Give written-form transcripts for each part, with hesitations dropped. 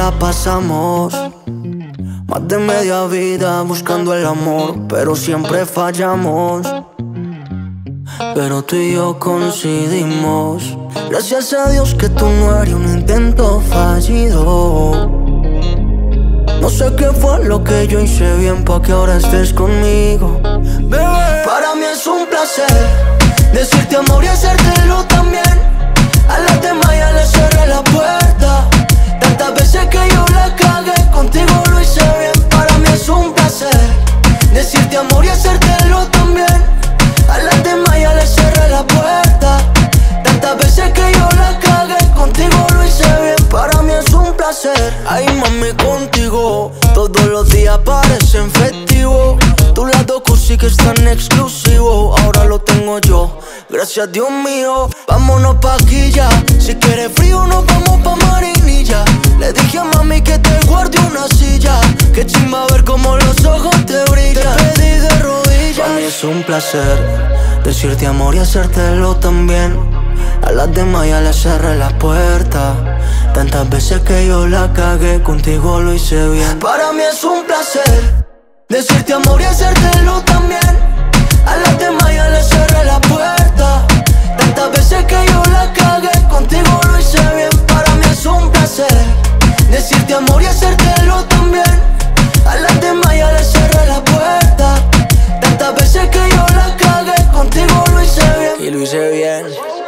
la pasamos más de media vida buscando el amor, pero siempre fallamos. Pero tú y yo coincidimos. Gracias a Dios que tú no eres un intento fallido. No sé qué fue lo que yo hice bien pa' que ahora estés conmigo, bebé. Para mí es un placer decirte amor y hacértelo también. A las demás ya les cerré la puerta. Tantas veces que yo la cagué, contigo lo hice bien. Para mí es un placer decirte amor y hacértelo también. A las demás ya les cerré la puerta. Tantas veces que yo la cagué, contigo lo hice bien. Para mí es un placer. Ay, mami, contigo todos los días parecen festivos. Tu lado cursi que es tan exclusivo, ahora lo tengo yo, gracias Dios mío. Vámonos pa' aquí ya. Si quieres frío nos vamos pa' Marinilla. Le dije a mami que te guarde una silla. Que chimba ver como los ojos te brillan. Te pedí de rodillas. Para mí es un placer decirte amor y hacértelo también. A las demás ya les cerré la puerta. Tantas veces que yo la cagué, contigo lo hice bien. Para mí es un placer decirte amor y hacértelo también. A las demás ya les cerré la puerta. Tantas veces que yo la cagué, contigo lo hice bien. Para mí es un placer decirte amor y hacértelo también. A las demás ya les cerré la puerta. Tantas veces que yo la cagué, contigo lo hice bien. Y lo hice bien.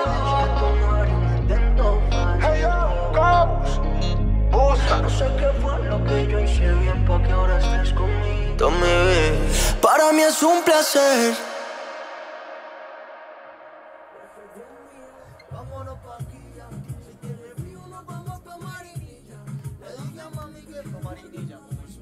No sé qué fue lo que yo hice bien pa' que ahora estés conmigo. Para mí es un placer. Vámonos pa' aquí ya. Si tienes frío nos vamos pa' Marinilla. Le dije a mami que pa' Marinilla.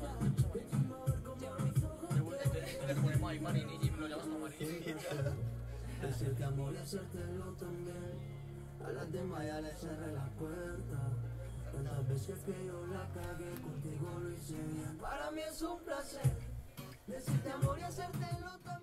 Decirte amor y hacértelo también. A las demás ya les cerré la puerta. Tantas veces que yo la cagué, contigo lo hice bien. Para mí es un placer decirte amor y hacértelo también.